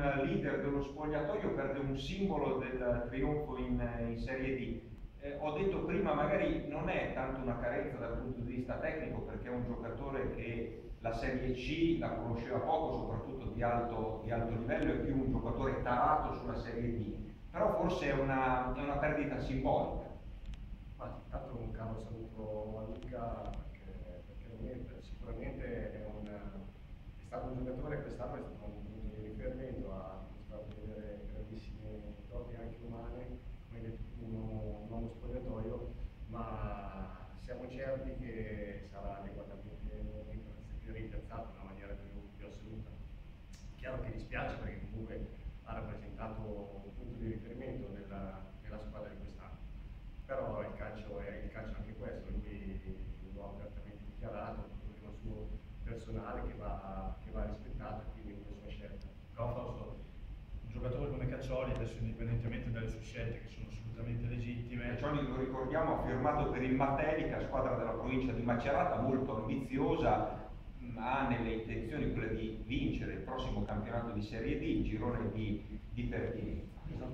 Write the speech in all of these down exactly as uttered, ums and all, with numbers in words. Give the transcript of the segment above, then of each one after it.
leader dello spogliatoio perde un simbolo del trionfo in, in Serie D. Eh, ho detto prima, magari non è tanto una carenza dal punto di vista tecnico, perché è un giocatore che la Serie C la conosceva poco, soprattutto di alto, di alto livello, è più un giocatore tarato sulla Serie D, però forse è una, è una perdita simbolica. Ma intanto un caro saluto a Luca, perché, perché sicuramente è, un, è stato un giocatore, quest'anno è stato un punto di riferimento, ha dimostrato di avere grandissime doti anche umane, come hai detto tu, un uomo spogliatoio, ma siamo certi che sarà adeguatamente rimpiazzato in una maniera più, più assoluta. Chiaro che dispiace perché comunque ha rappresentato un punto di riferimento nella, nella squadra di quest'anno. Però il calcio è il calcio anche questo, lui lo ha apertamente dichiarato, è un problema suo personale che va, che va rispettato, quindi è una sua scelta. Però Fausto, un giocatore come Caccioli, adesso indipendentemente dalle sue scelte che sono assolutamente legittime. Caccioli, lo ricordiamo, ha firmato per il Matelica, squadra della provincia di Macerata, molto ambiziosa, ha nelle intenzioni quelle di vincere il prossimo campionato di Serie D, il girone di, di pertinenza.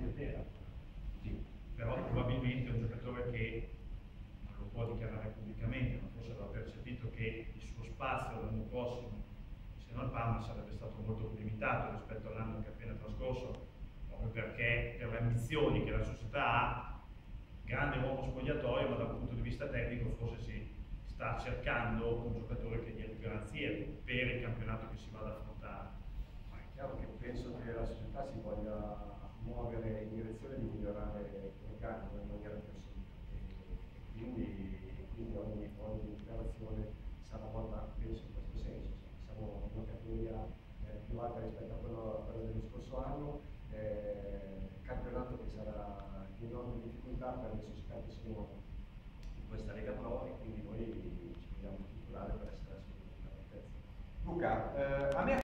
Sì. Però probabilmente è un giocatore che non lo può dichiarare pubblicamente, ma forse aveva percepito che il suo spazio l'anno prossimo, se non al Parma, sarebbe stato molto più limitato rispetto all'anno che è appena trascorso, proprio perché per le ambizioni che la società ha, grande uomo spogliatoio, ma dal punto di vista tecnico forse si sta cercando un giocatore che dia più garanzie per il campionato che si va ad affrontare. Ma è chiaro che penso che la società si voglia muovere in direzione di migliorare l'organico in maniera più assoluta e quindi, quindi ogni, ogni dichiarazione sarà volta, penso, in questo senso. Siamo in una categoria eh, più alta rispetto a quello, a quello dello scorso anno, eh, campionato che sarà di enorme difficoltà per le società che sono in questa Lega Pro, e quindi noi ci vogliamo strutturare per essere assolutamente all'altezza. Luca, eh, a me